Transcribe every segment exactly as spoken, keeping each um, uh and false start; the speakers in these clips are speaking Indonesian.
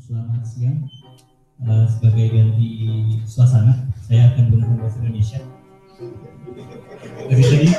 selamat siang. Uh, sebagai ganti suasana, saya akan menggunakan bahasa Indonesia. Dari tadi,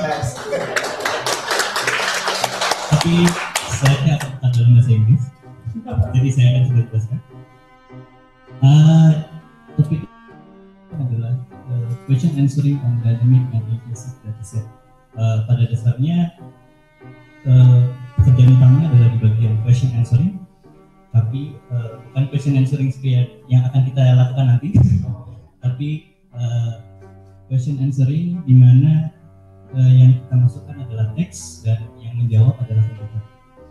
tapi saya akan tetap dalam bahasa Inggris. Jadi saya akan sudah jelaskan. Uh, topik adalah uh, question answering on dynamic and inclusive dataset. Uh, pada dasarnya uh, pekerjaan utamanya adalah di bagian question answering, tapi uh, bukan question answering seperti yang akan kita lakukan nanti, tapi uh, question answering di mana uh, yang kita masukkan adalah teks dan yang menjawab adalah komputer.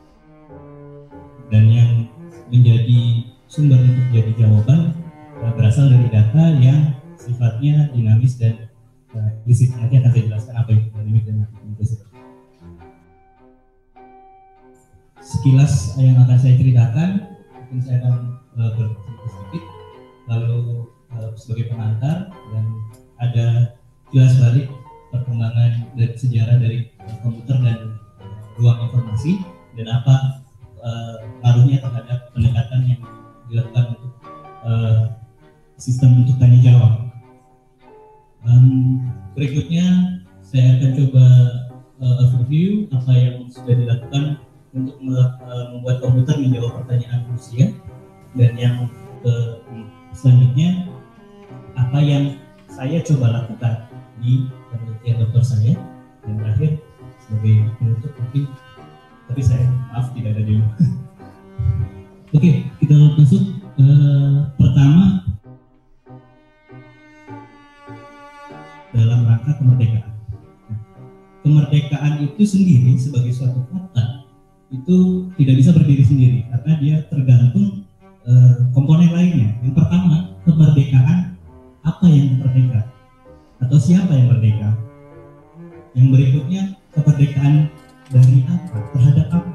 Dan yang menjadi sumber untuk jadi jawaban uh, berasal dari data yang sifatnya dinamis dan uh, implisit. Nanti akan saya jelaskan apa itu dynamic dan implicit. Sekilas yang akan saya ceritakan, mungkin saya akan uh, bercerita sedikit, lalu uh, sebagai pengantar, dan ada kilas balik perkembangan dari sejarah dari uh, komputer dan uh, ruang informasi, dan apa uh, pengaruhnya terhadap pendekatan yang dilakukan untuk uh, sistem untuk tanya jawab. Um, berikutnya saya akan coba uh, overview apa yang sudah dilakukan untuk membuat komputer menjawab pertanyaan manusia, dan yang uh, selanjutnya apa yang saya coba lakukan di penelitian dokter saya, dan terakhir sebagai penutup mungkin, tapi saya maaf tidak ada demo. Oke, kita masuk. Uh, pertama, dalam rangka kemerdekaan. Kemerdekaan itu sendiri sebagai suatu kata itu tidak bisa berdiri sendiri karena dia tergantung uh, komponen lainnya. Yang pertama, kemerdekaan, apa yang merdeka atau siapa yang merdeka. Yang berikutnya, kemerdekaan dari apa, terhadap apa.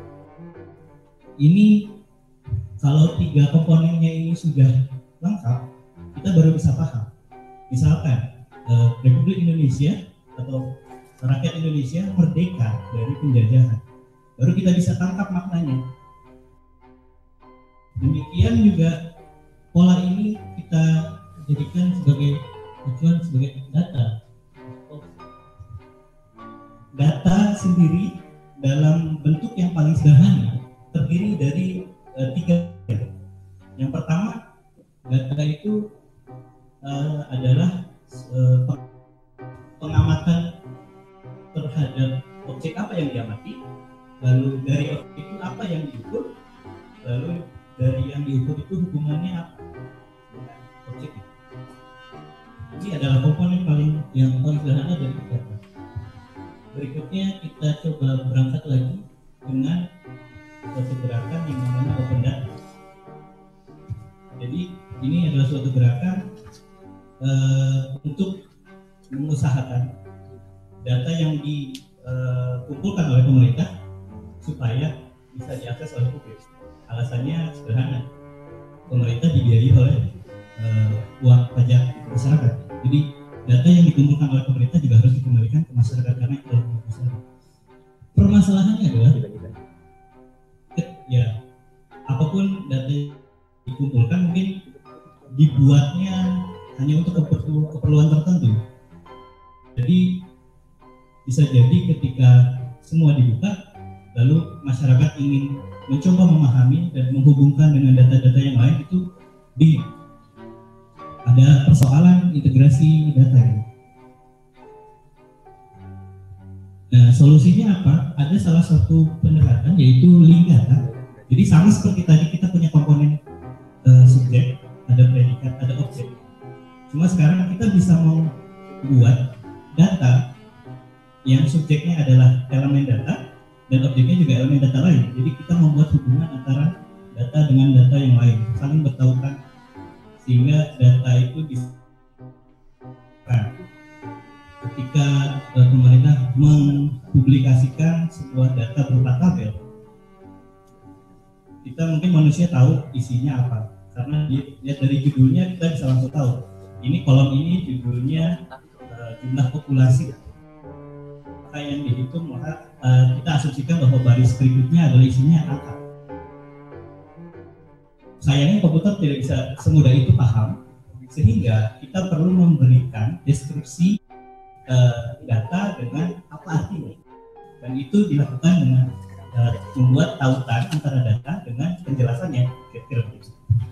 Ini kalau tiga komponennya ini sudah lengkap, kita baru bisa paham. Misalkan uh, Republik Indonesia atau rakyat Indonesia merdeka dari penjajahan, baru kita bisa tangkap maknanya. Demikian juga pola ini kita jadikan sebagai acuan, sebagai data. Data sendiri dalam bentuk yang paling sederhana terdiri dari uh, tiga. Yang pertama, data itu uh, adalah uh, pengamatan terhadap objek apa yang diamati. Lalu dari objek itu apa yang diukur, lalu dari yang diukur itu hubungannya apa dengan objek itu. Ini adalah komponen paling yang paling sederhana dari data. Berikutnya kita coba berangkat lagi dengan suatu gerakan yang namanya open data. Jadi ini adalah suatu gerakan uh, untuk mengusahakan data yang dikumpulkan oleh pemerintah supaya bisa diakses oleh publik. Alasannya sederhana, pemerintah dibiayai oleh uh, uang pajak masyarakat. Jadi data yang dikumpulkan oleh pemerintah juga harus dikembalikan ke masyarakat karena itu adalah masyarakat. Permasalahannya adalah, ya, apapun data yang dikumpulkan mungkin dibuatnya hanya untuk keperluan tertentu. Jadi bisa jadi ketika semua dibuka, lalu masyarakat ingin mencoba memahami dan menghubungkan dengan data-data yang lain, itu di ada persoalan integrasi data. Nah, solusinya apa? Ada salah satu pendekatan yaitu link data. Jadi sama seperti tadi kita punya komponen uh, subjek, ada predikat, ada objek. Cuma sekarang kita bisa membuat data yang subjeknya adalah elemen data dan objeknya juga elemen data lain. Jadi kita membuat hubungan antara data dengan data yang lain, saling bertautan, sehingga data itu bisa. Nah, ketika uh, pemerintah mempublikasikan sebuah data berupa tabel, kita mungkin manusia tahu isinya apa, karena lihat dari judulnya kita bisa langsung tahu. Ini kolom ini judulnya uh, jumlah populasi. Maka yang dihitung, maka uh, kita asumsikan bahwa baris berikutnya adalah isinya angka. sayangnya komputer tidak bisa semudah itu paham, sehingga kita perlu memberikan deskripsi uh, data dengan apa artinya, dan itu dilakukan dengan uh, membuat tautan antara data dengan penjelasannya. Kira-kira begitu.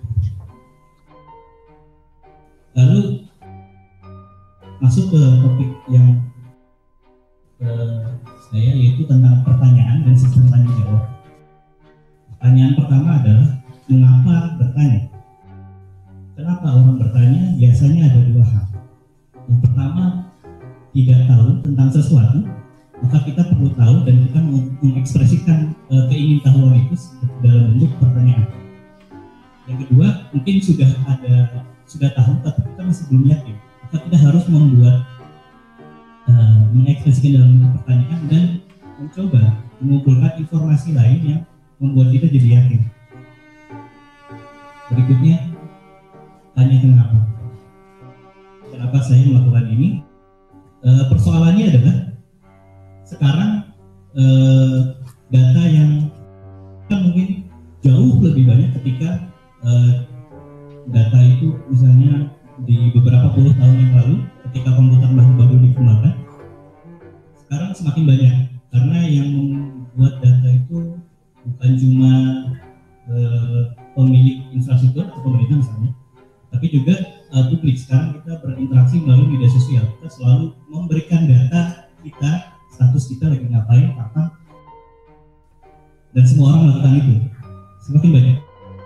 Lalu masuk ke topik yang uh, saya, yaitu tentang pertanyaan dan sistem tanya jawab. Pertanyaan pertama adalah mengapa bertanya? Kenapa orang bertanya? Biasanya ada dua hal. Yang pertama, tidak tahu tentang sesuatu, maka kita perlu tahu dan kita mengekspresikan uh, keingintahuan itu dalam bentuk pertanyaan. Yang kedua, mungkin sudah ada sudah tahu tapi kita masih belum yakin, maka kita harus membuat uh, mengekspresikan dalam bentuk pertanyaan dan mencoba mengumpulkan informasi lain yang membuat kita jadi yakin. Berikutnya, tanya kenapa. Kenapa saya melakukan ini? E, persoalannya adalah sekarang e, data yang kan mungkin jauh lebih banyak ketika e, data itu misalnya di beberapa puluh tahun yang lalu ketika komputer baru-baru dikembangkan. Sekarang semakin banyak karena yang membuat data itu bukan cuma e, pemilik infrastruktur atau pemerintah misalnya, tapi juga uh, publik. Sekarang kita berinteraksi melalui media sosial, kita selalu memberikan data kita, status kita lagi ngapain, apa, dan semua orang melakukan itu. Semakin banyak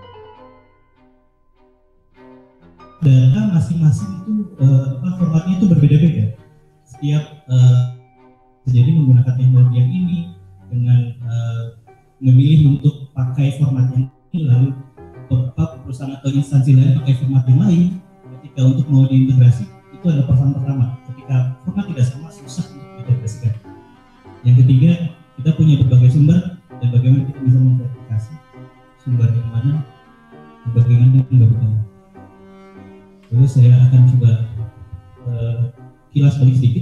data masing-masing itu uh, apa, formatnya itu berbeda-beda. Setiap uh, jadi menggunakan teknologi yang ini dengan uh, memilih untuk pakai format yang ini, lalu perusahaan atau instansi lain pakai format yang lain. Ketika untuk mau diintegrasi, itu ada persoalan pertama. Ketika format tidak sama, susah untuk diintegrasikan. Yang ketiga, kita punya berbagai sumber dan bagaimana kita bisa memverifikasi sumber yang mana dan bagaimana membagikan. Terus saya akan coba uh, kilas balik sedikit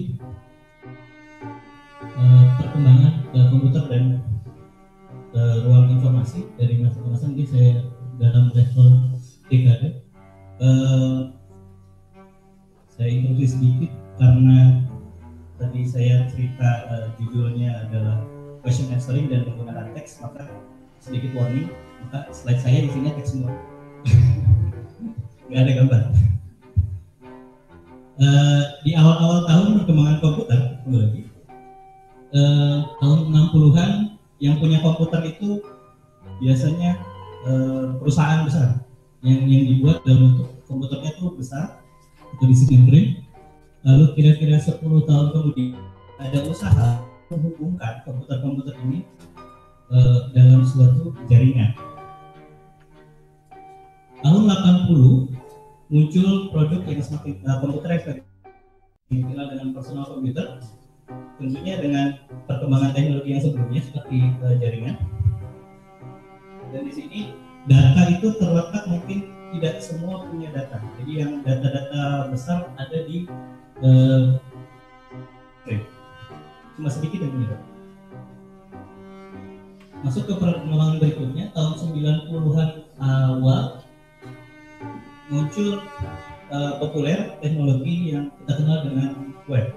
uh, perkembangan uh, komputer dan uh, ruang informasi dari masa-masa. Mungkin saya dalam level dekade, uh, saya introduksi sedikit karena tadi saya cerita uh, judulnya adalah question answering dan menggunakan teks, maka sedikit warning, maka slide saya di sini teks semua, nggak ada gambar. Uh, di awal-awal tahun perkembangan komputer, lagi uh, tahun enam puluhan yang punya komputer itu biasanya perusahaan besar yang yang dibuat dalam bentuk komputernya itu besar atau disebut frame. Lalu kira-kira sepuluh tahun kemudian ada usaha menghubungkan komputer-komputer ini uh, dalam suatu jaringan. Tahun delapan puluh muncul produk yang semakin uh, komputer yang dikenal dengan personal computer, tentunya dengan perkembangan teknologi yang sebelumnya seperti uh, jaringan. Dan di sini data itu terletak, mungkin tidak semua punya data. Jadi yang data-data besar ada di uh, cuma sedikit yang punya data. Masuk ke perkembangan berikutnya, tahun sembilan puluhan awal muncul uh, populer teknologi yang kita kenal dengan web.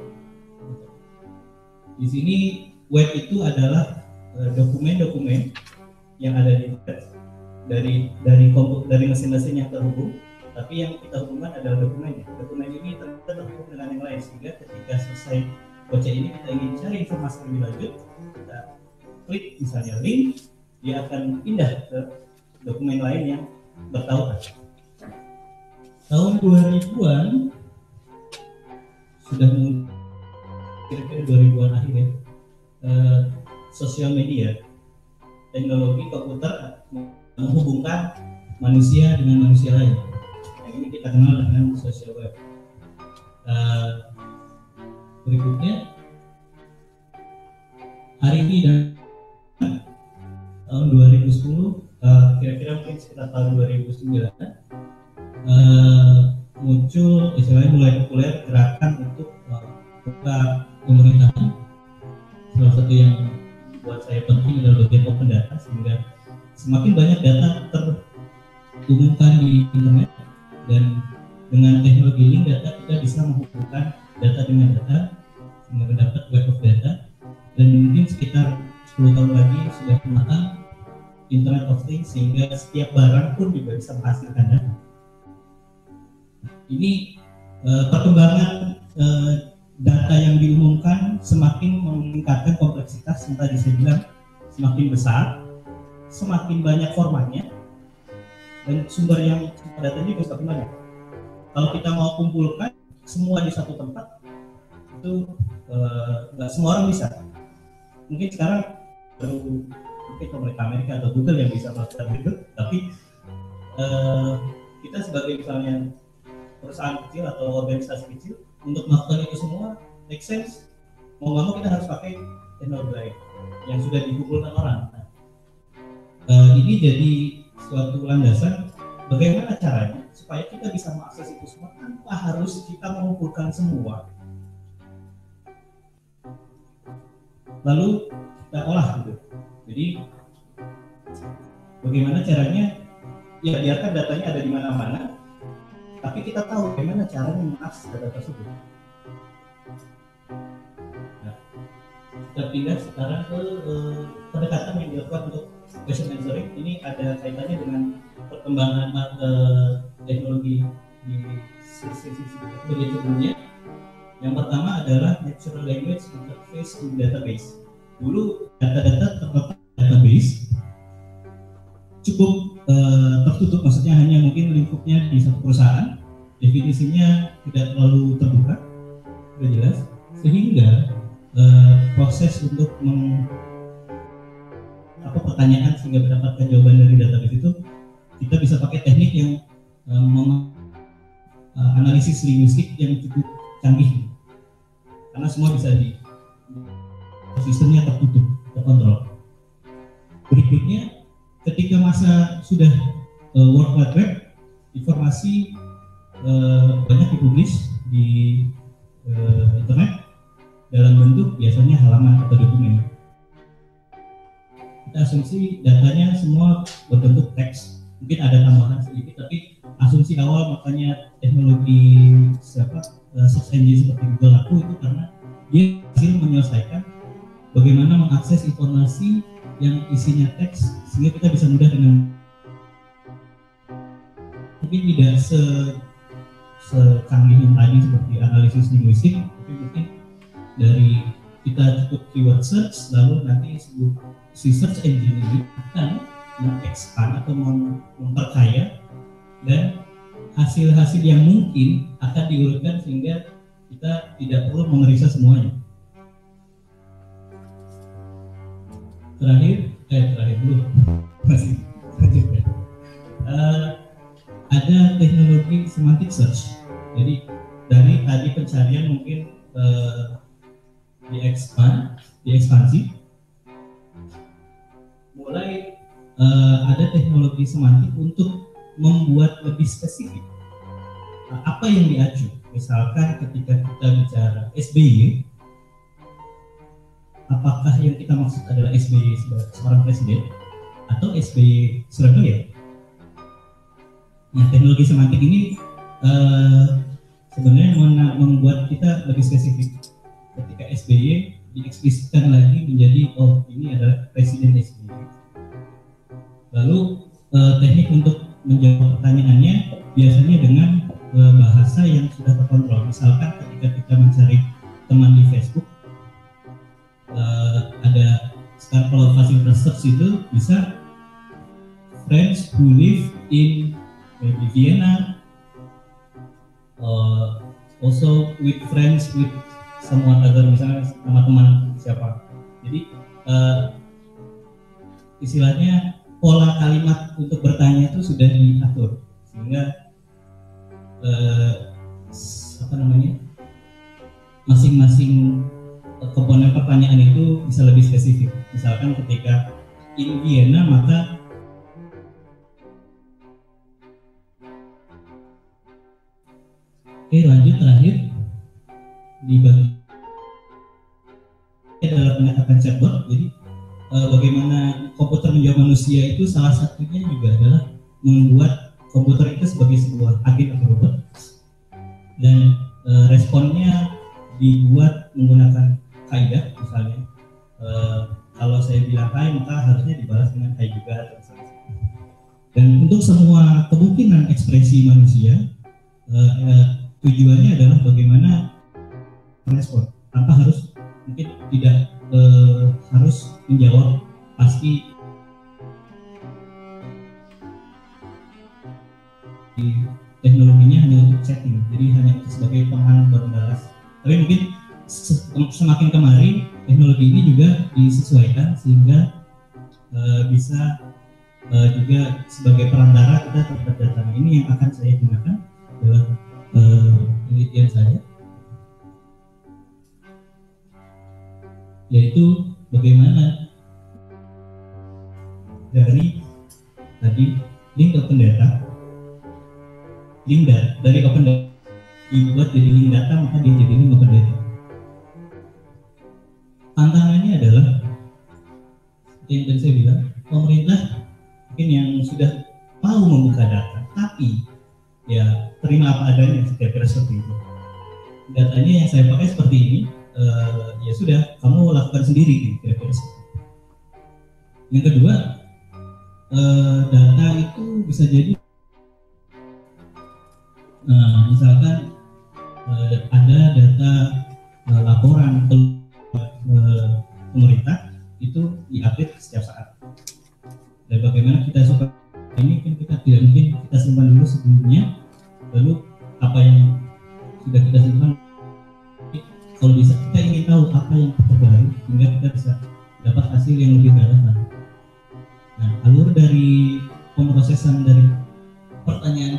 Di sini web itu adalah uh, dokumen-dokumen yang ada di internet dari dari komputer, dari mesin-mesin yang terhubung, tapi yang kita hubungkan adalah dokumennya. Dokumen ini terhubung dengan yang lain, sehingga ketika selesai baca ini kita ingin cari informasi lebih lanjut, kita klik misalnya link, dia akan pindah ke dokumen lain yang bertautan. Tahun dua ribuan sudah kira-kira dua ribuan akhir ya, eh, sosial media, teknologi komputer menghubungkan manusia dengan manusia lain. Yang ini kita kenal dengan social web. Uh, berikutnya, hari ini dan tahun dua ribu sepuluh, uh, kira-kira mungkin sekitar tahun dua ribu sembilan, uh, muncul istilahnya mulai populer gerakan untuk uh, buka pemerintahan. Salah satu yang buat saya penting adalah bagian open data, sehingga semakin banyak data ter, diumumkan di internet, dan dengan teknologi link data kita bisa menghubungkan data dengan data sehingga mendapat web of data, dan mungkin sekitar sepuluh tahun lagi sudah matang Internet of Things sehingga setiap barang pun juga bisa menghasilkan data. Ini uh, perkembangan uh, data yang diumumkan semakin meningkatkan kompleksitas yang tadi saya bilang, semakin besar, semakin banyak formatnya, dan sumber yang data ini juga semakin banyak. Kalau kita mau kumpulkan semua di satu tempat, itu nggak uh, semua orang bisa. Mungkin sekarang baru mungkin pemerintah Amerika atau Google yang bisa melakukan itu, tapi uh, kita sebagai misalnya perusahaan kecil atau organisasi kecil untuk melakukan itu semua make sense, mau nggak mau kita harus pakai teknologi lain yang sudah dikumpulkan orang. Nah, uh, ini jadi suatu landasan bagaimana caranya supaya kita bisa mengakses itu semua tanpa harus kita mengumpulkan semua lalu kita olah gitu. Jadi bagaimana caranya, ya biarkan datanya ada di mana-mana, tapi kita tahu bagaimana caranya mengakses data tersebut. Nah, kita pindah sekarang ke uh, pendekatan yang dilakukan untuk question answering. Ini ada kaitannya dengan perkembangan uh, teknologi di sisi bagian sebelumnya. Yang pertama adalah natural language interface to database. Dulu data-data terletak database cukup uh, tertutup, maksudnya hanya mungkin lingkupnya di satu perusahaan, definisinya tidak terlalu terbuka, sudah jelas, sehingga uh, proses untuk meng, apa pertanyaan sehingga mendapatkan jawaban dari database itu kita bisa pakai teknik yang uh, mem, uh, analisis linguistik yang cukup canggih, karena semua bisa di sistemnya tertutup, terkontrol. Berikutnya, ketika masa sudah uh, World Wide Web, informasi uh, banyak dipublish di uh, internet dalam bentuk biasanya halaman atau dokumen. Kita asumsi datanya semua berbentuk teks, mungkin ada tambahan sedikit, tapi asumsi awal makanya teknologi siapa uh, search engine seperti Google laku itu karena dia hasil menyelesaikan bagaimana mengakses informasi yang isinya teks sehingga kita bisa mudah dengan mungkin tidak se secanggih yang tadi seperti analisis linguistik, tapi mungkin dari kita cukup keyword search lalu nanti si search engine ini akan mengekspand atau memperkaya dan hasil-hasil yang mungkin akan diurutkan sehingga kita tidak perlu memeriksa semuanya. Terakhir, eh terakhir dulu masih lanjut ya. Uh, ada teknologi semantic search. Jadi dari tadi pencarian mungkin uh, diekspand, diekspansi. Mulai uh, ada teknologi semantik untuk membuat lebih spesifik. Nah, apa yang diacu? Misalkan ketika kita bicara S B Y, apakah yang kita maksud adalah S B Y seorang presiden atau S B Y Surabaya? Nah, teknologi semantik ini uh, sebenarnya membuat kita lebih spesifik. Ketika S B Y dieksplisitkan lagi menjadi oh ini adalah presiden S B Y. Lalu uh, teknik untuk menjawab pertanyaannya biasanya dengan uh, bahasa yang sudah terkontrol. Misalkan ketika kita mencari teman di Facebook, uh, ada sekarang kalau fasil research itu bisa friends who live in maybe Vienna, uh, also with friends with someone other, misalnya sama teman siapa. Jadi uh, istilahnya pola kalimat untuk bertanya itu sudah diatur sehingga uh, apa namanya masing-masing komponen pertanyaan itu bisa lebih spesifik. Misalkan ketika in Vienna maka oke lanjut terakhir di bagian adalah pendekatan chatbot. Jadi eh, bagaimana komputer menjawab manusia itu salah satunya juga adalah membuat komputer itu sebagai sebuah agen atau robot, dan uh, responnya dibuat menggunakan kaidah. Misalnya uh, kalau saya bilang hai, maka harusnya dibalas dengan hai juga atau misalnya. Dan untuk semua kemungkinan ekspresi manusia, uh, uh, tujuannya adalah bagaimana merespon tanpa harus mungkin tidak uh, harus menjawab pasti teknologinya hanya untuk setting, jadi hanya sebagai penghalang baru balas. Tapi mungkin semakin kemari teknologi ini juga disesuaikan sehingga uh, bisa uh, juga sebagai perantara kita terhadap data ini yang akan saya gunakan dalam uh, penelitian saya, yaitu bagaimana dari tadi link open data, link data dari open data dibuat jadi link data, maka dia jadi link open data. Tantangannya adalah seperti yang tadi saya bilang, pemerintah mungkin yang sudah tahu membuka data, tapi ya terima apa adanya, kira-kira seperti itu. Datanya yang saya pakai seperti ini, uh, ya sudah, kamu lakukan sendiri, kira-kira seperti itu. Yang kedua, uh, data itu bisa jadi Nah, misalkan uh, ada data uh, laporan ke uh, pemerintah itu diupdate setiap saat. Dan bagaimana kita suka ini kan kita tidak mungkin kita simpan dulu sebelumnya, lalu apa yang sudah kita simpan, kalau bisa kita ingin tahu apa yang terbaru sehingga kita bisa dapat hasil yang lebih relevan. Nah, alur dari pemrosesan dari pertanyaan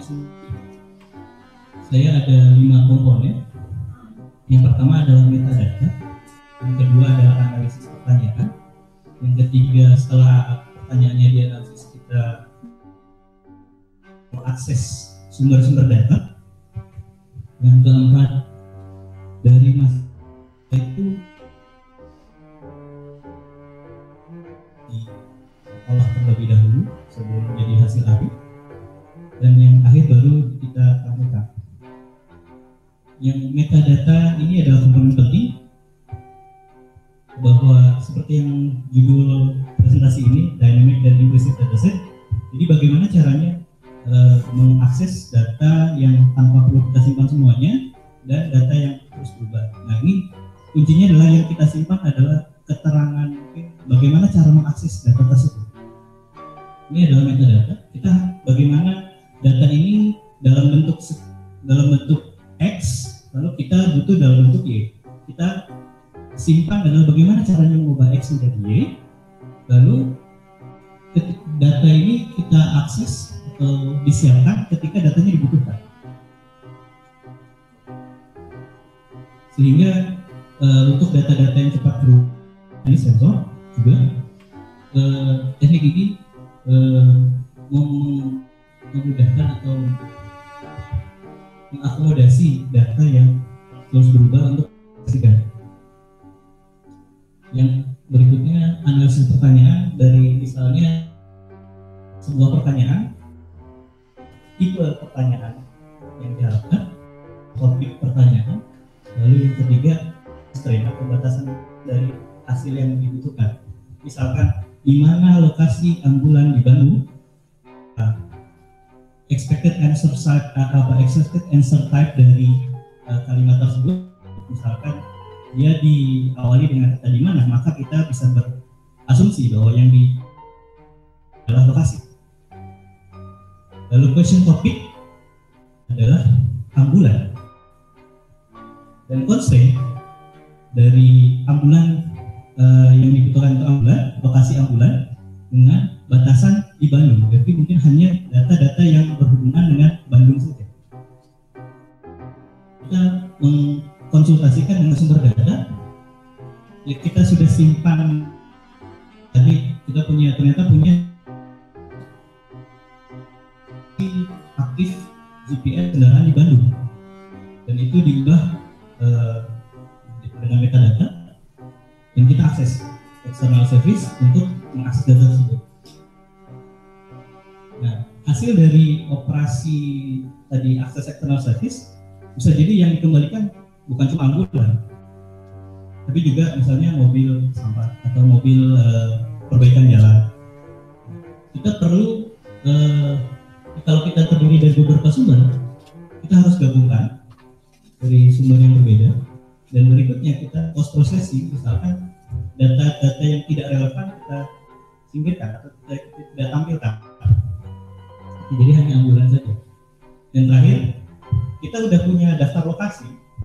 saya ada lima komponen. Yang pertama adalah metadata, yang kedua adalah analisis pertanyaan, yang ketiga setelah pertanyaannya dianalisis kita mengakses sumber-sumber data, yang keempat dari masalah itu diolah terlebih dahulu sebelum menjadi hasil akhir, dan yang akhir baru kita tampilkan. Yang metadata ini adalah komponen penting, bahwa seperti yang judul presentasi ini, dynamic dan implicit dataset. Jadi bagaimana caranya uh, mengakses data yang tanpa perlu kita simpan semuanya dan data yang terus berubah. Nah, ini kuncinya adalah yang kita simpan adalah keterangan mungkin bagaimana cara mengakses data tersebut. Ini adalah metadata. Kita bagaimana data ini dalam bentuk dalam bentuk X, lalu kita butuh dalam bentuk Y. Kita simpan adalah bagaimana caranya mengubah X menjadi Y, lalu data ini kita akses atau disiapkan ketika datanya dibutuhkan. Sehingga uh, untuk data-data yang cepat berubah, ini sensor juga, uh, teknik ini uh, memudahkan atau mengakomodasi data yang terus berubah untuk sidang. Yang berikutnya analisis pertanyaan dari misalnya sebuah pertanyaan, tipe pertanyaan yang diharapkan, topik pertanyaan, lalu yang ketiga strain atau batasan dari hasil yang dibutuhkan. Misalkan di mana lokasi ambulan di Bandung, expected answer type apa expected answer type dari uh, kalimat tersebut, misalkan dia diawali dengan kata di mana, maka kita bisa berasumsi bahwa yang di adalah lokasi. Lalu question topic adalah ambulan, dan constraint dari ambulan uh, yang dibutuhkan untuk ambulan, lokasi ambulan dengan batasan di Bandung, jadi mungkin hanya data-data yang berhubungan dengan Bandung saja. Kita mengkonsultasikan dengan sumber data, ya kita sudah simpan tadi, kita punya ternyata punya aktif G P S kendaraan di Bandung, dan itu diubah uh, dengan metadata, dan kita akses external service untuk mengakses data tersebut. Nah, hasil dari operasi tadi akses eksternal service bisa jadi yang dikembalikan bukan cuma ambulan, tapi juga misalnya mobil sampah atau mobil uh, perbaikan jalan. Kita perlu uh, kalau kita terdiri dari beberapa sumber, kita harus gabungkan dari sumber yang berbeda, dan berikutnya kita post processing, misalkan data-data yang tidak relevan kita singkirkan atau kita, kita tidak tampilkan. Jadi hanya ambulan saja. Dan terakhir, kita udah punya daftar lokasi,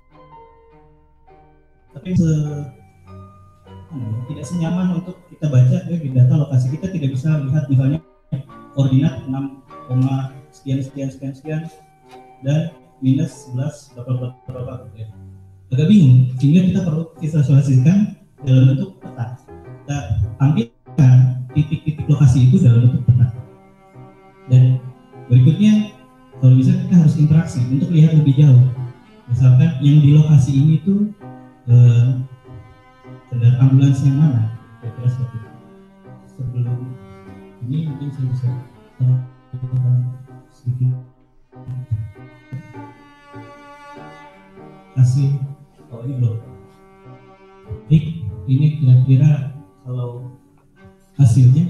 tapi se, hmm, tidak senyaman untuk kita baca dari data lokasi. Kita tidak bisa lihat misalnya koordinat enam, sekian sekian sekian sekian dan minus sebelas berapa berapa gitu ya. Agak bingung, sehingga kita perlu visualisasikan dalam bentuk peta. Kita tampilkan titik-titik lokasi itu dalam bentuk peta. Dan berikutnya, kalau bisa kita harus interaksi untuk lihat lebih jauh. Misalkan yang di lokasi ini tuh eh, kendaraan ambulans yang mana? Kira-kira seperti itu. Sebelum ini mungkin saya bisa sedikit kasih. Oh ini belum. Baik, ini kira-kira kalau hasilnya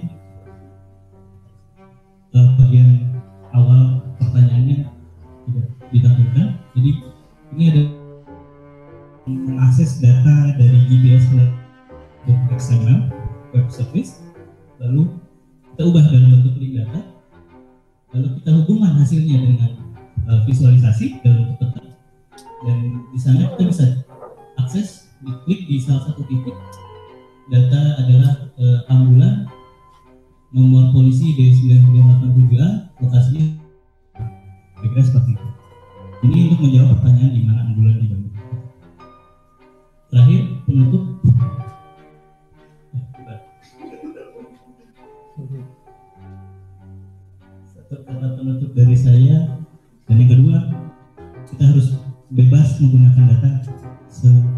uh, bagian awal pertanyaannya tidak ditampilkan. Jadi ini ada mengakses data dari G P S X M L web service, lalu kita ubah dalam bentuk link data, lalu kita hubungkan hasilnya dengan uh, visualisasi dalam bentuk peta, dan di sana kita bisa akses, diklik di salah satu titik, data adalah uh, ambulan, nomor polisi D sembilan tiga delapan tujuh A, lokasinya kira-kira seperti itu. Ini untuk menjawab pertanyaan di mana ambulan dibangun. Terakhir, penutup. Satu kata penutup dari saya, dan yang kedua, kita harus bebas menggunakan data se